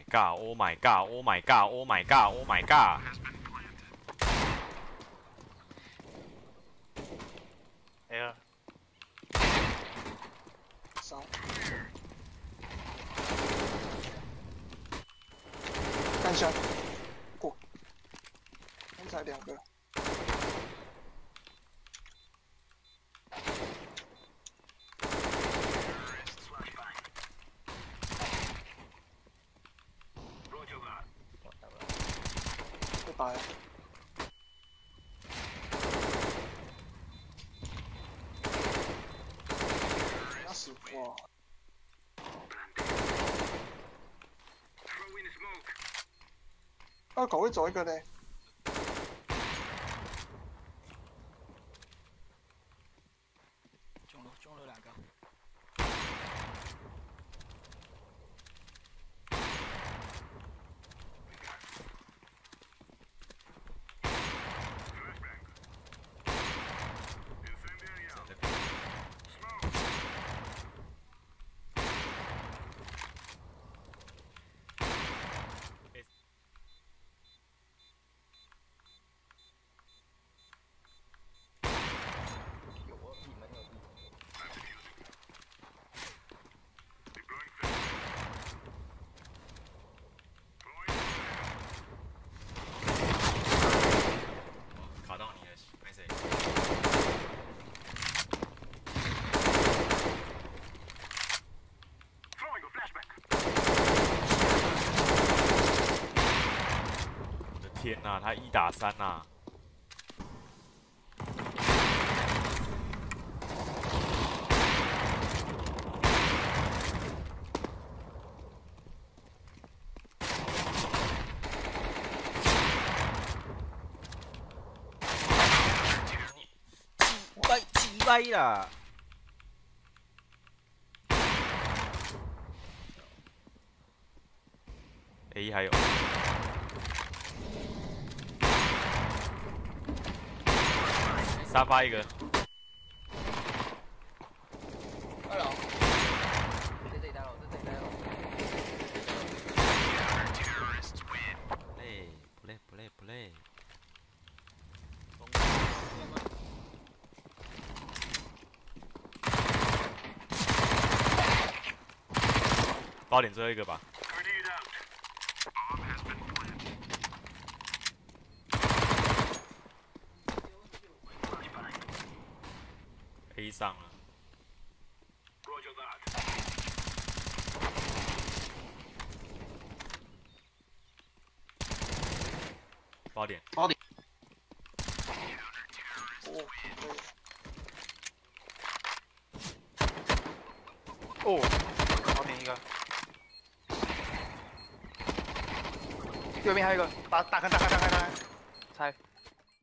god! Oh my god! Oh my god! Oh my god! Oh my god! 哎呀， 少。看一下，过。刚才2个。 被打呀！要死哇！二狗会走一个嘞。 中路2个。 卡到你了，没谁。我的天哪，他1打3呐！鸡掰啦！A 还有。 沙发一个， 2楼。在这里待了，在这里待了。 累不累不累不累。8点最后一个吧。 A 上了。8点。 哦，可以。 哦，好点一个。右边还有一个，大开，拆。